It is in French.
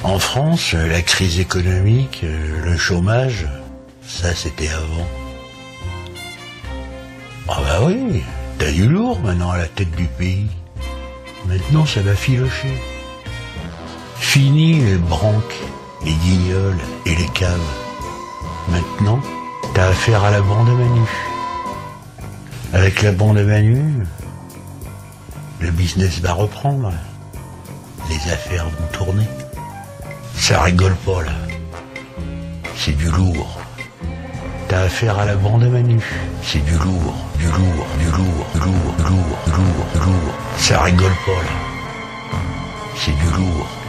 En France, la crise économique, le chômage, ça c'était avant. Ah bah oui, t'as du lourd maintenant à la tête du pays. Maintenant ça va filocher. Fini les branques, les guignols et les caves. Maintenant, t'as affaire à la bande à Manu. Avec la bande à Manu, le business va reprendre. Les affaires vont tourner. Ça rigole pas là. C'est du lourd. T'as affaire à la bande à Manu. C'est du lourd, du lourd, du lourd, du lourd, du lourd, du lourd, du lourd. Ça rigole pas là. C'est du lourd.